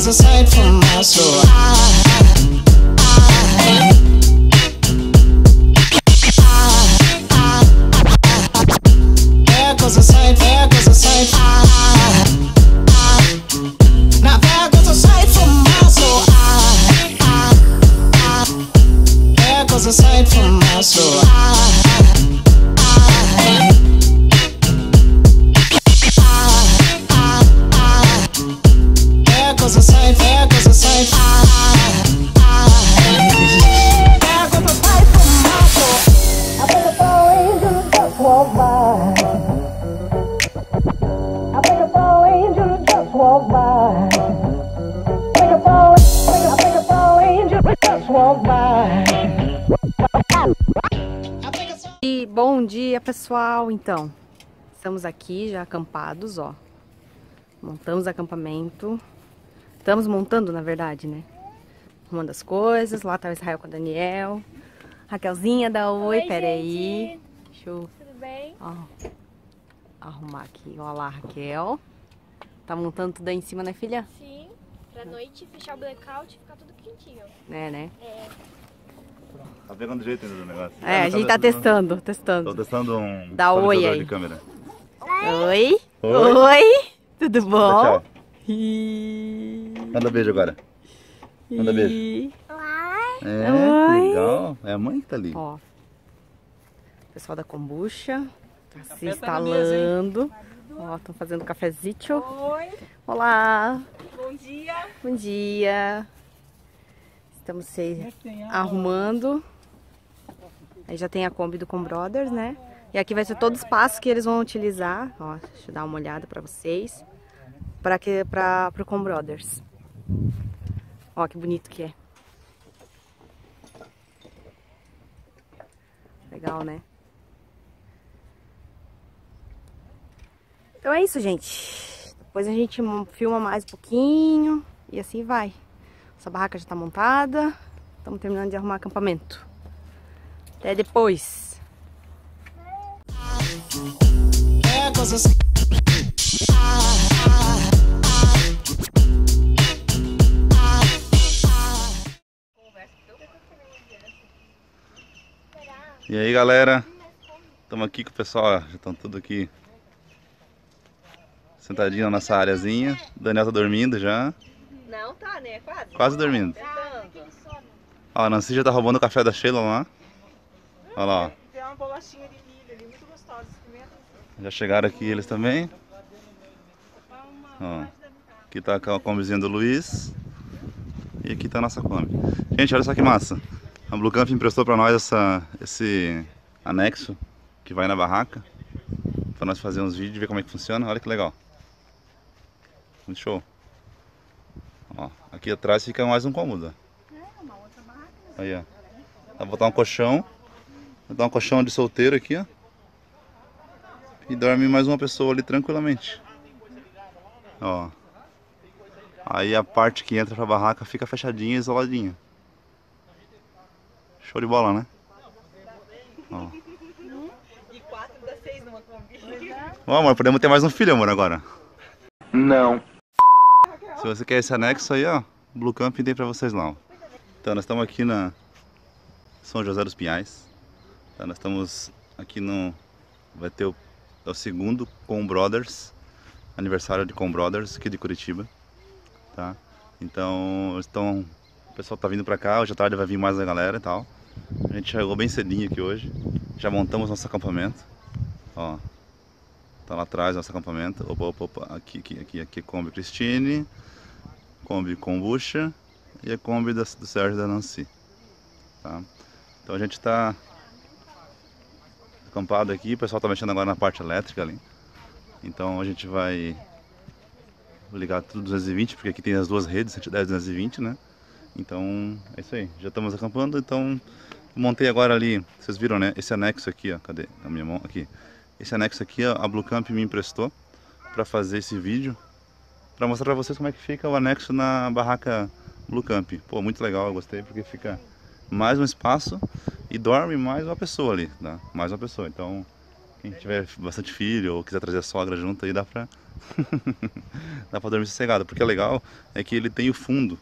goes a sight from my soul. There goes a sight, there goes a sight. Now there goes a sight from my soul. There goes a sight from my soul. There goes a sight, there goes a sight. There goes a sight from my soul. I think a fall angel just walked by. I think a fall angel just walked by. I think a fall angel just walked by. E bom dia, pessoal. Então, estamos aqui já acampados, ó. Montamos acampamento. Estamos montando, na verdade, né? Arrumando as coisas. Lá tá o Israel com a Daniel. Raquelzinha dá oi, peraí. Deixa eu... Tudo bem? Ó, arrumar aqui. Olha lá, Raquel. Tá montando tudo aí em cima, né, filha? Sim. Pra noite fechar o blackout e ficar tudo quentinho. Né? É. Tá pegando jeito ainda do negócio. É, a gente tá testando. Tô testando um Dá oi estabilizador aí. de câmera. Oi? Oi. Oi? Tudo bom? Tchau. Ih. Manda beijo agora. Manda beijo. Ih. É, Oi. que legal. É a mãe que tá ali. Ó, pessoal da kombucha tá se instalando. Ó, estão fazendo cafezinho. Oi, Olá, bom dia. bom dia. Estamos se arrumando. Aí já tem a Kombi do Com Brothers, né? E aqui vai ser todo o espaço que eles vão utilizar. Ó, deixa eu dar uma olhada pra vocês. Pro Com Brothers. Ó, que bonito que é. Legal, né? Então é isso, gente. Depois a gente filma mais um pouquinho e assim vai. Essa barraca já tá montada. Estamos terminando de arrumar acampamento. Até depois. There goes a sight. E aí, galera? Estamos aqui com o pessoal, ó, já estão tudo aqui sentadinho na nossa areazinha. O Daniel tá dormindo já. Não, tá, né? Quase. Quase dormindo. Ó, a Nancy já tá roubando o café da Sheila lá. Olha lá, ó. Tem uma bolachinha de milho ali, muito gostosa. Experimenta. Já chegaram aqui eles também. Ó, aqui tá a combizinha do Luiz. E aqui tá a nossa Kombi. Gente, olha só que massa. A Blue Camp emprestou pra nós esse anexo que vai na barraca. Pra nós fazer uns vídeos e ver como é que funciona. Olha que legal. Muito show. Ó, aqui atrás fica mais um cômodo. Aí, ó. Dá pra botar um colchão. Vou dar um colchão de solteiro aqui, ó. E dorme mais uma pessoa ali tranquilamente. Ó. Aí a parte que entra pra barraca fica fechadinha e isoladinha. Show de bola, né? Ó. E 4 dá 6 numa Kombi. Ó, amor, podemos ter mais um filho, amor, agora. Não. Se você quer esse anexo aí, ó, Blue Camp tem pra vocês lá, ó. Então, nós estamos aqui na São José dos Pinhais. Então, nós estamos aqui no... Vai ter o segundo Com Brothers. Aniversário de Com Brothers aqui de Curitiba. Tá? Então, o pessoal tá vindo pra cá. Hoje à tarde vai vir mais a galera e tal. A gente chegou bem cedinho aqui hoje. Já montamos nosso acampamento. Ó. Tá lá atrás nosso acampamento. Opa. Aqui é Kombi Cristine. Kombi Kombucha. E a Kombi do Sérgio e da Nancy. Tá? Então a gente tá acampado aqui. O pessoal tá mexendo agora na parte elétrica ali. Então a gente vai ligar tudo 220, porque aqui tem as duas redes, 110 e 220, né? Então é isso aí. Já estamos acampando, então montei agora ali, vocês viram, né? Esse anexo aqui, ó. Cadê a minha mão? Aqui. Esse anexo aqui, ó, a Blue Camp me emprestou para fazer esse vídeo, para mostrar para vocês como é que fica o anexo na barraca Blue Camp. Pô, muito legal, eu gostei, porque fica mais um espaço e dorme mais uma pessoa ali, tá? Mais uma pessoa. Então, Quem tiver bastante filho ou quiser trazer a sogra junto aí, dá pra dá pra dormir sossegado. Porque é legal é que ele tem o fundo.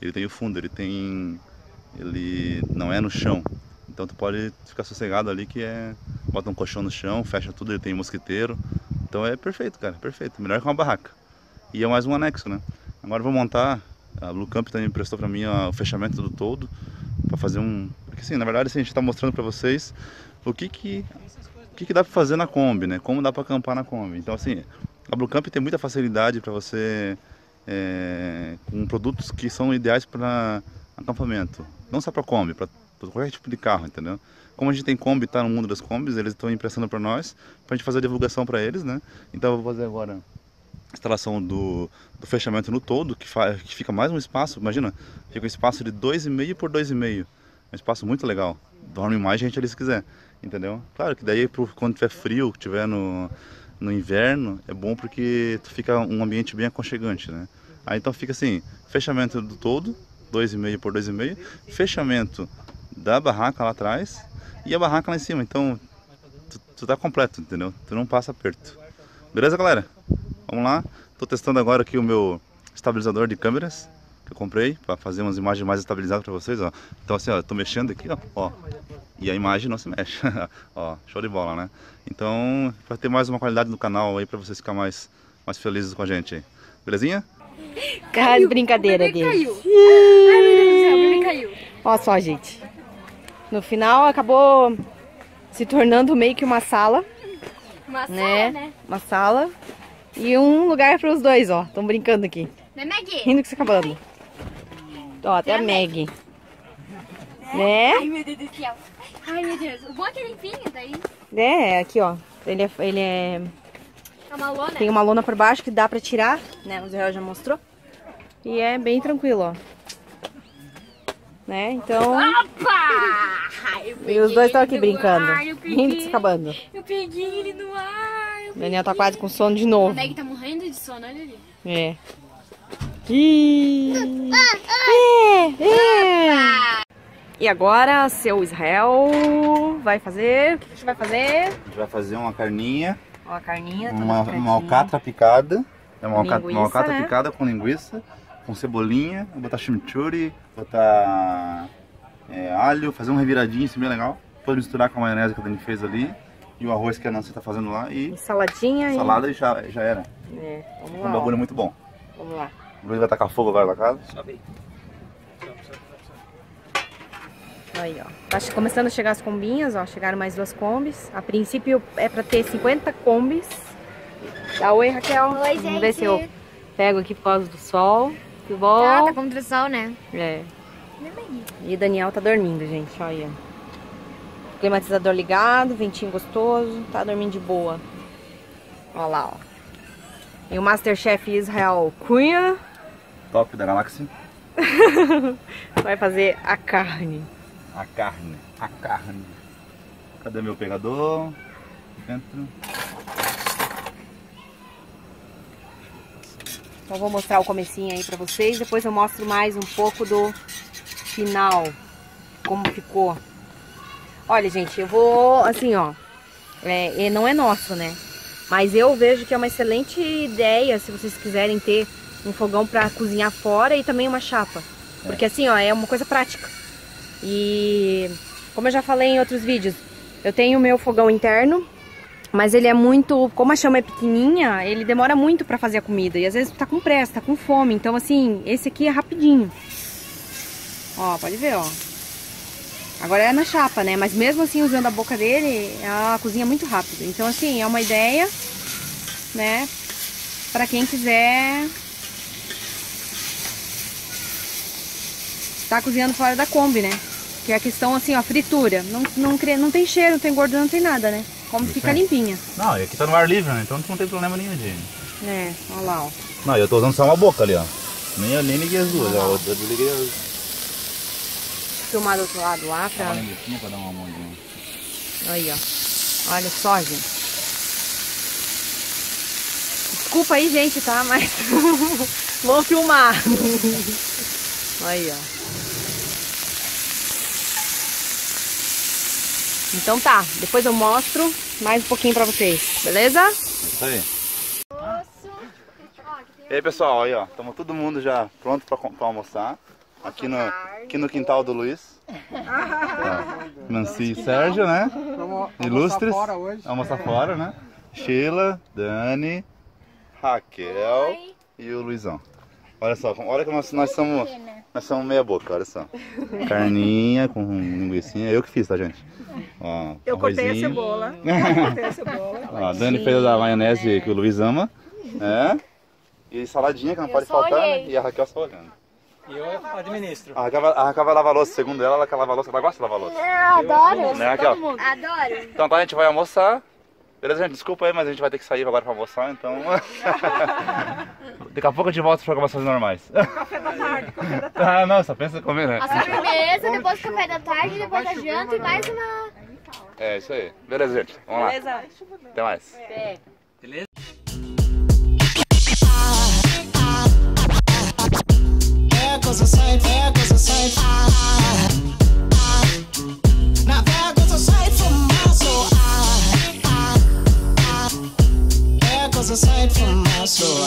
Ele não é no chão. Então tu pode ficar sossegado ali, que bota um colchão no chão, fecha tudo, ele tem mosquiteiro. Então é perfeito, cara, perfeito. Melhor que uma barraca. E é mais um anexo, né? Agora eu vou montar, a Blue Camp também emprestou pra mim o fechamento do todo, pra fazer porque assim, na verdade assim, a gente tá mostrando pra vocês o que dá pra fazer na Kombi, né? Como dá pra acampar na Kombi. Então assim, a Blue Camp tem muita facilidade pra você, com produtos que são ideais para acampamento. Não só pra Kombi, pra qualquer tipo de carro, entendeu? Como a gente tem Kombi, tá no mundo das Kombis, eles estão emprestando para nós, pra gente fazer a divulgação para eles, né? Então eu vou fazer agora a instalação do fechamento no todo, que fica mais um espaço, imagina, fica um espaço de 2,5 por 2,5, um espaço muito legal. Dorme mais gente ali se quiser, entendeu? Claro que daí quando tiver frio, tiver no inverno, é bom porque fica um ambiente bem aconchegante, né? Aí então fica assim, fechamento do todo, 2,5 por 2,5, fechamento da barraca lá atrás e a barraca lá em cima. Então tu tá completo, entendeu? Tu não passa aperto. Beleza, galera? Vamos lá. Tô testando agora aqui o meu estabilizador de câmeras que eu comprei para fazer umas imagens mais estabilizadas para vocês, ó. Então assim, ó, tô mexendo aqui, ó, e a imagem não se mexe. Ó, show de bola, né? Então vai ter mais uma qualidade no canal aí para vocês ficarem mais felizes com a gente aí. Belezinha? Cara de brincadeira dele. Caiu. Ai, meu Deus do céu, o bebê caiu. Olha só, gente. No final acabou se tornando meio que uma sala, Uma sala, né? Uma sala e um lugar para os dois, ó. Estão brincando aqui. Né, Maggie? Rindo com você acabando. Ó, até a Maggie. Né? Ai, meu Deus do céu. Ai, meu Deus. O bom é que é limpinho daí. Aqui, ó. Ele é... É uma lona. Tem uma lona por baixo que dá pra tirar, né? O Zé já mostrou. E é bem tranquilo, ó. Né? Então... Opa! E os dois estão aqui brincando. Rindo e se acabando. Eu peguei ele no ar. O Daniel tá quase com sono de novo. A Maggie tá morrendo de sono, olha ali. É. E agora, seu Israel vai fazer... O que a gente vai fazer? A gente vai fazer uma carninha, Ó, a carninha, toda uma picadinha. alcatra picada. É uma Linguiça, alcatra né? picada com linguiça, com cebolinha, vou botar chimichurri, botar alho, fazer um reviradinho, isso é bem legal. Depois misturar com a maionese que a Dani fez ali. E o arroz que a Nancy tá fazendo lá e Saladinha salada e já era. Vamos Um lá, bagulho ó. muito bom. Vamos lá. O Luiz vai tacar fogo agora na casa. Aí, ó. Tá começando a chegar as combinhas, ó. Chegaram mais 2 combis. A princípio é pra ter 50 combis. Dá oi, Raquel. Oi, Vamos ver gente. se eu pego aqui por causa do sol. Tudo bom? Tá contra o sol, né? É. E Daniel tá dormindo, gente. Olha aí, ó. Climatizador ligado, ventinho gostoso. Tá dormindo de boa. Olha lá, ó. E o Masterchef Israel Cunha Top da galáxia. vai fazer a carne. A carne. Cadê meu pegador? Dentro. Então vou mostrar o comecinho aí pra vocês. Depois eu mostro mais um pouco do final. Como ficou. Olha, gente, eu vou, assim, ó. Não é nosso, né? Mas eu vejo que é uma excelente ideia se vocês quiserem ter um fogão pra cozinhar fora e também uma chapa. Porque assim, ó, é uma coisa prática. E como eu já falei em outros vídeos, eu tenho o meu fogão interno, mas ele é muito, como a chama é pequenininha, ele demora muito pra fazer a comida. E às vezes tá com pressa, tá com fome. Então assim, esse aqui é rapidinho. Ó, pode ver, ó. Agora é na chapa, né? Mas mesmo assim, usando a boca dele, ela cozinha muito rápido. Então assim, é uma ideia, né? Pra quem quiser tá cozinhando fora da Kombi, né? Que é a questão assim, ó, fritura. Não tem cheiro, não tem gordura, não tem nada, né? Como fica limpinha. Não, e aqui tá no ar livre, né? Então não tem problema nenhum de... Olha lá, ó. Não, eu tô usando só uma boca ali, ó. Nem liguei as duas, ó. Eu desliguei as... Filmar do outro lado lá pra... pra dar uma mãozinha. Aí, ó. Olha só, gente. Desculpa aí, gente, tá? Mas vou filmar. Aí, ó. Então tá, depois eu mostro mais um pouquinho pra vocês, beleza? Isso aí. E aí pessoal, aí ó, estamos todo mundo já pronto pra almoçar. Aqui no quintal do Luiz. Nancy e Sérgio, né? Ilustres. Almoçar fora, né? Sheila, Dani, Raquel e o Luizão. Olha só, olha que nós somos meia boca, olha só. Carninha com linguiçinha, eu que fiz, tá gente? Ó, Eu cortei a arrozinho. cebola. Ó, a Dani fez a maionese que o Luiz ama, né? E saladinha que não pode faltar, né? E a Raquel só olhando. E eu administro. A Raquel vai lavar louça, segundo ela quer lavar louça, ela gosta de lavar louça. Eu adoro. Né, Raquel? Adoro. Então tá, a gente vai almoçar. Beleza, gente? Desculpa aí, mas a gente vai ter que sair agora pra almoçar, então... Daqui a pouco a gente volta às programações normais. Café da tarde. Ah, não, só pensa em comer, né? A sobremesa, depois o café da tarde, depois a janta e mais uma... É, isso aí. Beleza, gente? Vamos lá. Beleza? Até mais. Beleza? There goes a sight, there goes a sight. Now there goes a sight from my soul. There goes a sight from my soul.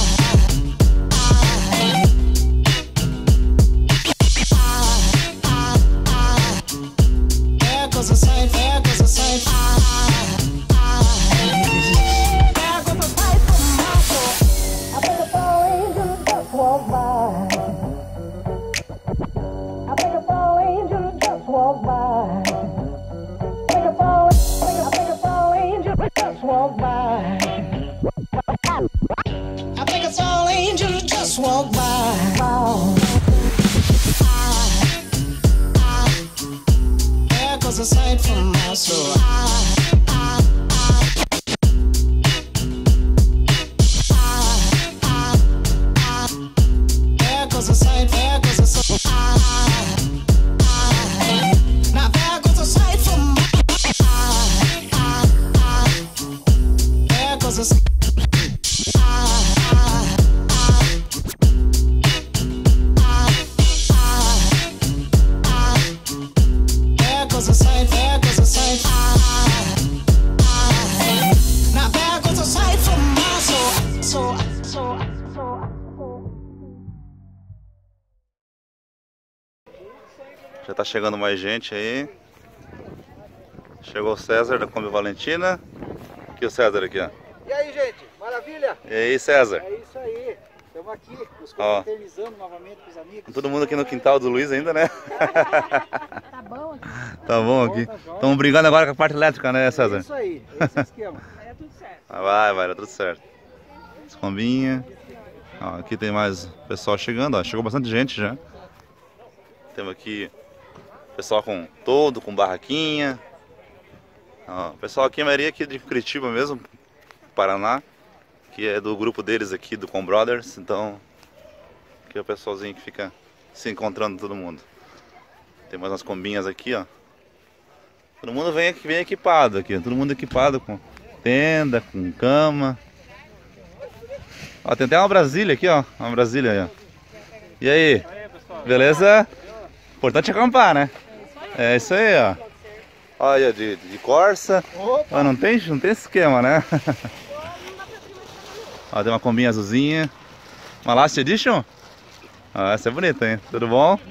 There goes a sight, there goes a sight. There goes a sight from my soul. I think a fallen angel just walked by. I think a fallen angel just walked by. I think a fallen angel just walked by. I think it's all angels just walk by. There goes a sight from my soul. There goes a sight, there goes a sight. Now there goes a sight from my there goes a sight. There goes a sight, there goes a sight. Now there goes a sight from my soul. Já tá chegando mais gente aí. Chegou o César da Kombi Valentina. Aqui o César aqui, ó. E aí, gente? Maravilha? E aí, César? É isso aí. Estamos aqui, nos Ó. confraternizando novamente com os amigos. Todo mundo aqui no quintal do Luiz ainda, né? Tá bom aqui? Tá bom aqui. Estamos brigando agora com a parte elétrica, né, É César? isso aí, esse é o esquema. É tudo certo. Vai, dá tudo certo. As combinhas. Ó, aqui tem mais pessoal chegando, ó. Chegou bastante gente já. Temos aqui pessoal com barraquinha. Ó, o pessoal aqui, a maioria aqui de Curitiba mesmo, Paraná, que é do grupo deles aqui, do Com Brothers. Então, aqui é o pessoalzinho que fica se encontrando todo mundo. Tem mais umas combinhas aqui, ó. Todo mundo vem equipado aqui, todo mundo equipado com tenda, com cama. Ó, tem até uma Brasília aqui, ó. Uma Brasília aí, ó. E aí? Beleza? Importante acampar, né? É isso aí, ó. Olha, de Corsa. Ó, não tem esse esquema, né? Ó, tem uma combinha azulzinha. Uma Last Edition? Ah, essa é bonita, hein? Tudo bom?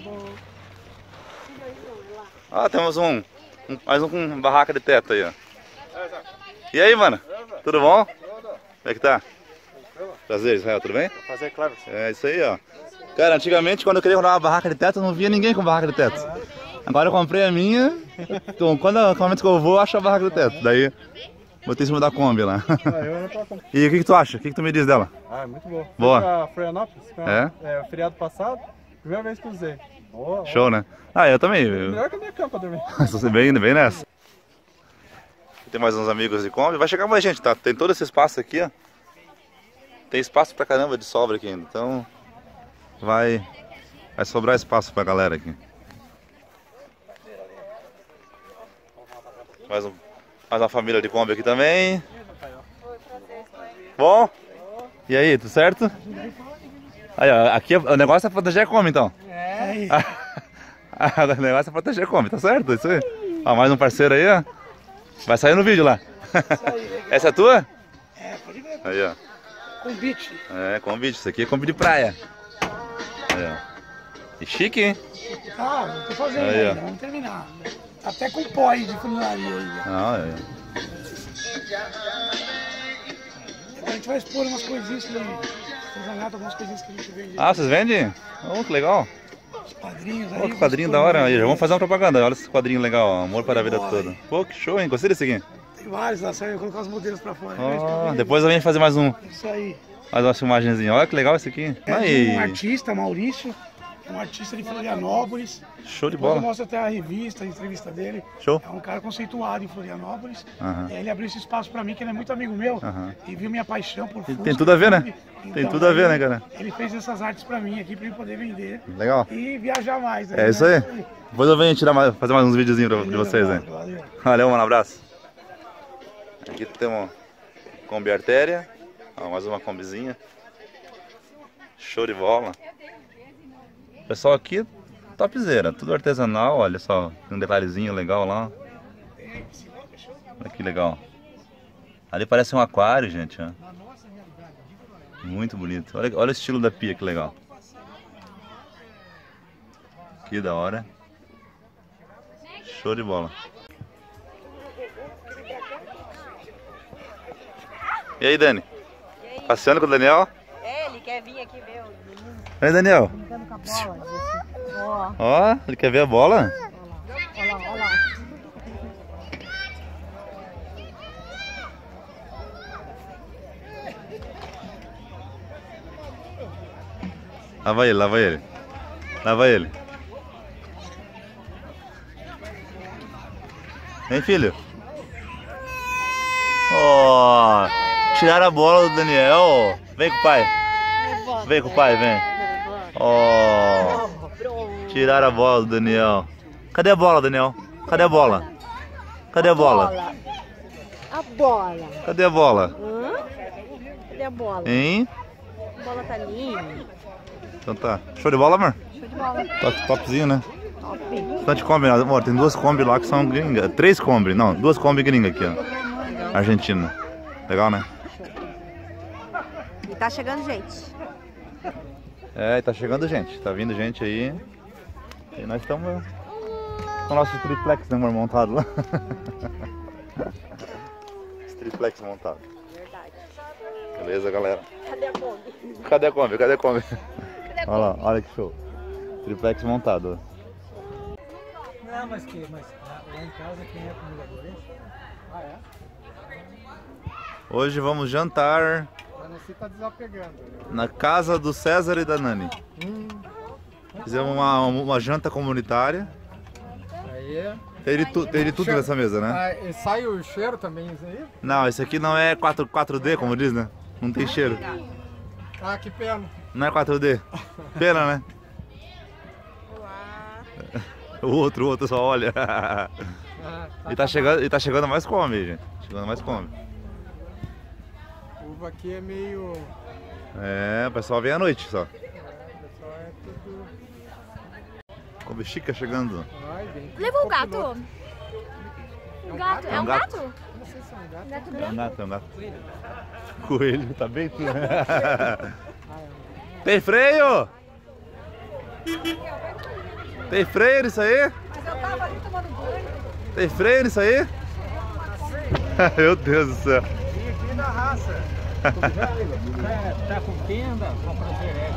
Ó, temos mais um com barraca de teto aí, ó. E aí, mano? Tudo bom? Como é que tá? Prazer, Israel, tudo bem? Prazer, claro. É isso aí, ó. Cara, antigamente quando eu queria comprar uma barraca de teto, eu não via ninguém com barraca de teto. Agora eu comprei a minha, então quando que eu vou, eu acho a barraca de teto. Daí, botei em cima da Kombi lá. E o que tu acha? O que tu me diz dela? Ah, é muito boa. Boa. Fui pra Florianópolis, É? feriado passado, primeira vez que usei. Boa, Show, né? Ah, eu também. melhor que a minha cama pra dormir. Você bem nessa. Tem mais uns amigos de Kombi. Vai chegar mais gente, tá? Tem todo esse espaço aqui, ó. Tem espaço pra caramba de sobra aqui ainda. Então, vai sobrar espaço pra galera aqui. Mais uma família de Kombi aqui também. Bom? E aí, tudo certo? Aí, ó, aqui o negócio é proteger a Kombi, então. É. O negócio é proteger a Kombi, tá certo? Isso aí. Ó, mais um parceiro aí, ó. Vai sair no vídeo lá. Essa é a tua? É, pode ver. Aí, ó. Convite. É, convite. Isso aqui é convite de praia. Aí, ó. E chique, hein? Tá, eu tô fazendo Aí, ó. ainda, vamos terminar. Tá até com pó aí de funilaria ainda. Ah, é. A gente vai expor umas coisinhas que artesanato, algumas coisinhas que a gente vende. Ah, vocês vendem? Oh, que legal. Os quadrinhos aí. Pô, que quadrinho da hora. Aí, já vamos fazer uma propaganda. Olha esse quadrinho legal, ó. Amor para a vida toda. Pô, que show, hein? Gostei desse aqui. Tem vários lá, só eu colocar os modelos pra fora. Oh, depois eu venho fazer mais um. Isso aí. Mais uma filmagenzinha. Olha que legal esse aqui. Aí. Um artista, Maurício, um artista de Florianópolis. Show de Depois bola. eu mostro até a revista, a entrevista dele. Show. É um cara conceituado em Florianópolis. Aham. E aí ele abriu esse espaço pra mim, que ele é muito amigo meu. Aham. E viu minha paixão por Fusca. Tem tudo a ver, né? Então, Tem tudo a ver, né, cara? Ele fez essas artes pra mim aqui, pra eu poder vender Legal. e viajar mais. É isso aí. Depois eu venho fazer mais uns videozinhos de vocês, né? Valeu. Valeu, mano, abraço. Aqui temos Kombi Artéria. Ó, mais uma combizinha. Show de bola. Pessoal aqui, topzera. Tudo artesanal, olha só. Tem um detalhezinho legal lá. Olha que legal. Ali parece um aquário, gente. Ó. Muito bonito. Olha o estilo da pia, que legal. Que da hora. Show de bola. E aí, Dani? Passeando com o Daniel? É, ele quer vir aqui ver o menino Oi, Daniel. brincando com a bola. Ó, ele quer ver a bola? Olha lá, olha lá. Lava ele, lava ele. Lava ele. Vem, filho. Ó, tiraram a bola do Daniel. Vem com o pai. Vem com o pai, vem. Ó, tiraram a bola do Daniel. Cadê a bola, Daniel? Cadê a bola? Cadê a bola? A bola. Cadê a bola? Cadê a bola? Hein? A bola tá ali. Então tá. Show de bola, amor? Show de bola. Topzinho, né? Top. Bastante Kombi, amor. Tem duas Kombi lá que são gringas. 3 Kombi, não, 2 Kombi gringas aqui, ó. Argentina. Legal, né? E tá chegando gente. É, tá chegando gente. Tá vindo gente aí. E nós estamos com o nosso triplex, né, amor, montado lá. Esse triplex montado. Verdade. Beleza, galera? Cadê a Kombi? Cadê a Kombi? Cadê a Kombi? Cadê a Olha lá, olha que show. Triplex montado. Não, mas lá em casa quem é comida doente? Ah, é? Hoje vamos jantar Mas você tá desapegando. na casa do César e da Nani. Fizemos uma janta comunitária. Aí. Tem de tudo nessa mesa, né? Ah, e sai o cheiro também, isso aí? Não, esse aqui não é 4D, como diz, né? Não tem cheiro. Ah, que pena. Não é 4D. Pena, né? O outro só olha. E tá chegando mais Kombi, gente. Chegando mais Kombi. Uva aqui é meio... É, o pessoal vem à noite só. Pessoal, é tudo... Kombi chica chegando. Ai, bem. Levou o gato. É Um gato. É um gato? gato? Não sei se é um gato. Um gato É um branco. gato, é um gato. Coelho, tá bem tudo. Tem freio? Tem freio nisso aí? Mas eu tava ali tomando banho. Tem freio nisso aí? Meu Deus do céu. Aqui da raça. Tá com tenda? Com prazer.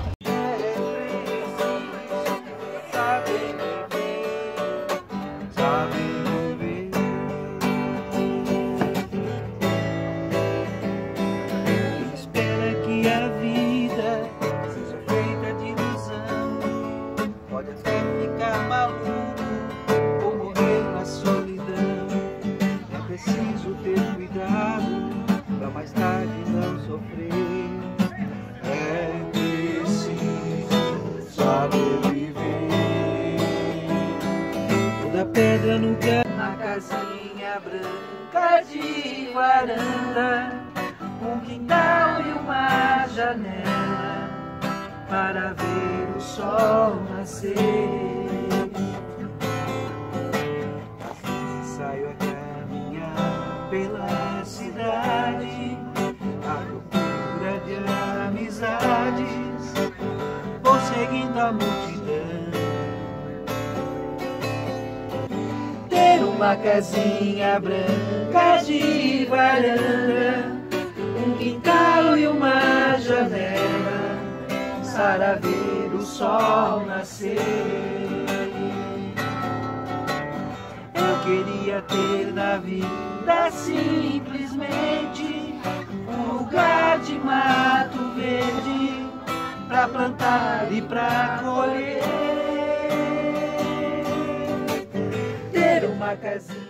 Espera que a vida seja feita de ilusão. Pode até ficar maluco ou morrer na solidão. É preciso ter cuidado pra mais tarde não sofrer. É preciso saber viver. Toda pedra no pé na casinha branca de varanda. Um quintal e uma janela para ver o sol nascer. amizades, vou seguindo a multidão. Ter uma casinha branca de varanda, um quintal e uma janela para ver o sol nascer. Eu queria ter na vida simplesmente um lugar de mato verde pra plantar e pra colher. Ter uma casinha